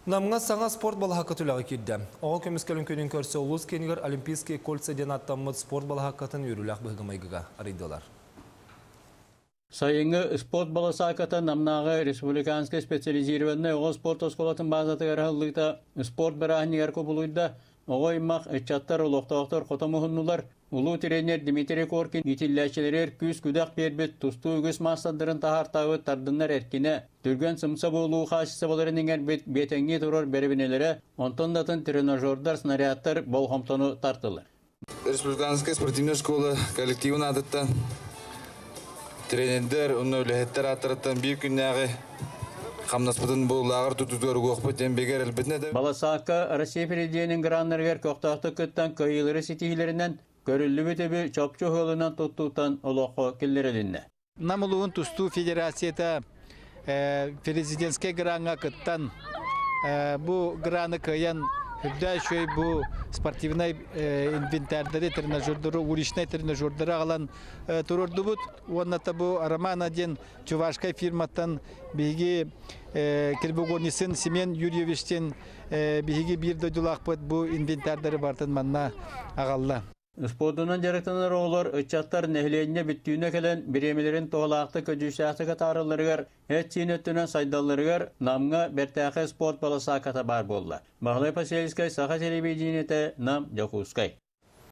Намға саңа спорт балаға түлігі келді. Оғы көміскелін көнін көрсе ұлыс кенігер Олимпийский кольцеден аттамыд спорт балаға қатын үйрілік бұғымайғыға арайдылар. Сайынгы спорт баласы акатын намнағы республиканский специализированный оғы спорт осколатын базаты ғарғылыйта спорт бірағынығар көбілуйда оғы иммақ әтчаттар олықтағықтар қотамығыннулар Улуу тренер Дмитрий Коркин итилләчелер күз күдәк бербет тусту үгіс мастадырын тахартауы тардыннар әркіне түрген сымса болуу қашысы боларын еңер бетенге тұрар беребінелері онтондатын тренажердар снарядтар болғамтону тартылыр. Республиканская спортивная школа коллективын адыттан тренерлер, өліхеттер аттыраттан бір күннәғі Хамнаспытын болағыр тұтудыр көқпөтен бегер әлбетіне Баласааққа Россия Федерацияның граннергер көқтақты күттен көйілері сетихілерінен көрілі бөтебі чапчу ғылынан тұттуытан олаққа келлерелінне. Намылуын тұсту федерацията президентске гранға күттен бұл граны көйен Хүлді шөй бұл спортивный инвентардары, тренажердары, уличный тренажердары ағалан тұрырды бұд. Онната бұл Роман один Чувашкай фирматтан бейгі Кирбугонисін Семен Юрьевичтен бейгі бір дөйділақ бұд бұл инвентардары бартын манна ағалла. Спортунан жарықтанар олар ұтчаттар нәхіленіне біттүйіне кәлін біремелерін тоғылақты көдюшақты қатарылырғар, әтсейін өттінен сайдалырғар намға бәртәқі спорт баласа ката бар болла. Бағлай Паселискай, Саха телевидениеті, нам Якускай.